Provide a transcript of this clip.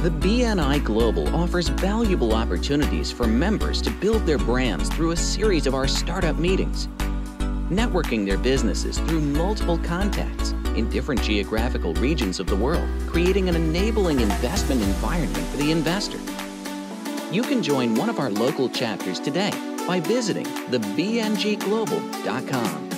The BNI Global offers valuable opportunities for members to build their brands through a series of our startup meetings, networking their businesses through multiple contacts in different geographical regions of the world, creating an enabling investment environment for the investor. You can join one of our local chapters today by visiting TheBNiGlobal.com.